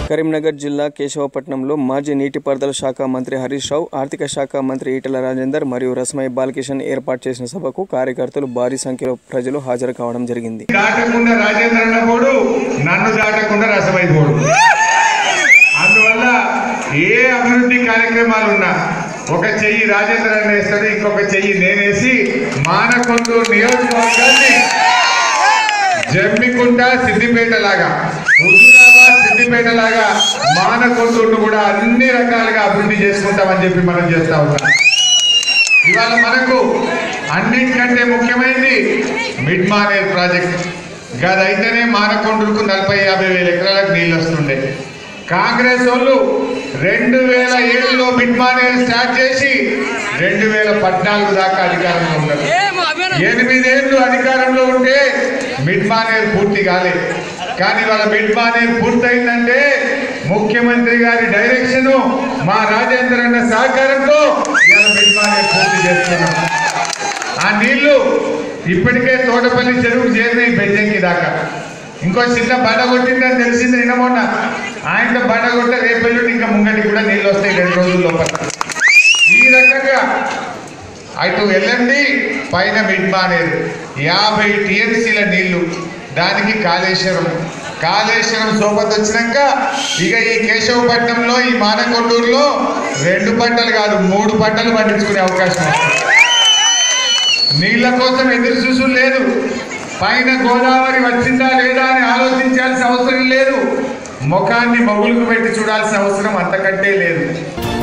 కరీంనగర్ జిల్లా కేశవపట్నంలో మాజీ నీటిపారుదల శాఖ మంత్రి హరీష్ రావు, ఆర్థిక శాఖ మంత్రి ఈటెల రాజేందర్ మరియు రస్మై బాలకిషన్ ఏర్పాటు చేసిన సభకు కార్యకర్తలు భారీ సంఖ్యలో ప్రజలు హాజరు కావడం జరిగింది. దాటకుండా రాజేంద్రన్న పోడు, నన్ను దాటకుండా రసమై పోడు. అందువల్ల ఏ అభివృద్ధి కార్యక్రమాలు ఉన్నా ఒక చెయ్యి రాజేంద్రన్న వేస్తాడు, ఇంకొక చెయ్యి నేనేసి మానకొండూరు నియోజకవర్గాన్ని జమ్మికుంట సిద్దిపేట లాగా, హుజూరాబాద్ సిద్దిపేట లాగా మానకొండూరును కూడా అన్ని రకాలుగా అభివృద్ధి చేసుకుంటామని చెప్పి మనం చేస్తా ఉన్నాం. ఇవాళ మనకు అన్నింటికంటే ముఖ్యమైనది మిడ్ మానేర్ ప్రాజెక్ట్. గదైతేనే మానకొండూరుకు 40-50 వేల ఎకరాలకు నీళ్ళు వస్తుండే. కాంగ్రెస్ వాళ్ళు 2007లో మిడ్ మానేర్ స్టార్ట్ చేసి 2014 దాకా అధికారంలో ఉన్నారు. 8 ఏళ్ళు అధికారంలో ఉంటే మిడ్ మానేర్ పూర్తి కాలేదు. కానీ వాళ్ళ మిడ్ మానేర్ పూర్తయిందంటే ముఖ్యమంత్రి గారి డైరెక్షన్, మా రాజేంద్రన్న సహకారంతో ఇవాళ మిడ్ మానేర్ పూర్తి చేస్తున్నాం. ఆ నీళ్లు ఇప్పటికే తోటపల్లి చెరువుకు చేరినాయి, బెజ్జంకి దాకా. ఇంకో చిన్న బండ కొట్టిందని తెలిసింది నిన్న మొన్న. ఆయన బండ కొట్ట రేపెల్లుండి ఇంకా ముంగటికి కూడా నీళ్ళు వస్తాయి 2 రోజుల లోపల. ఈ రకంగా అటు వెళ్ళండి, పైన మిడ్ మానేరు 50 టీఎంసీల నీళ్లు, దానికి కాళేశ్వరం సోపతి వచ్చినాక ఇక ఈ కేశవపట్నంలో ఈ మానకొండూరులో 2 పంటలు కాదు 3 పంటలు పండించుకునే అవకాశం. నీళ్ల కోసం ఎదురు చూసు లేదు, పైన గోదావరి వచ్చిందా లేదా అని ఆలోచించాల్సిన అవసరం లేదు, ముఖాన్ని మగులుకు పెట్టి చూడాల్సిన అవసరం అంతకంటే లేదు.